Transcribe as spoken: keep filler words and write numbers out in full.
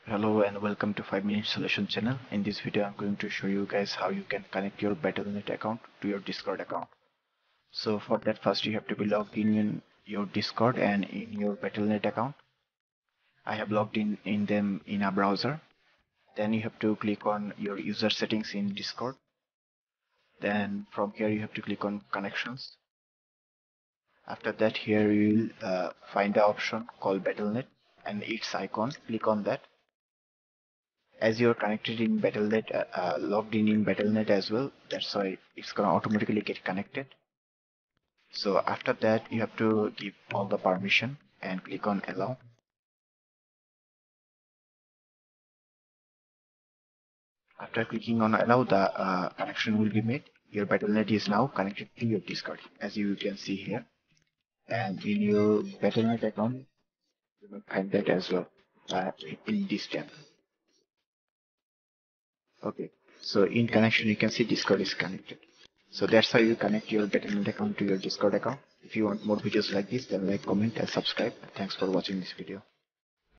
Hello and welcome to five minute solution channel. In this video I'm going to show you guys how you can connect your Battlenet account to your Discord account. So for that, first you have to be logged in in your Discord and in your Battlenet account. I have logged in in them in a browser. Then you have to click on your user settings in Discord. Then from here you have to click on connections. After that, here you will uh, find the option called Battlenet and its icon. Click on that. As you're connected in Battlenet, uh, uh, logged in in Battlenet as well, that's why it's gonna automatically get connected. So after that, you have to give all the permission and click on allow. After clicking on allow, the uh, connection will be made. Your Battlenet is now connected to your Discord, as you can see here. And in your Battlenet account, you will find that as well uh, in this tab. Okay, so in connection, you can see Discord is connected. So that's how you connect your Battlenet account to your Discord account. If you want more videos like this, then like, comment and subscribe. Thanks for watching this video.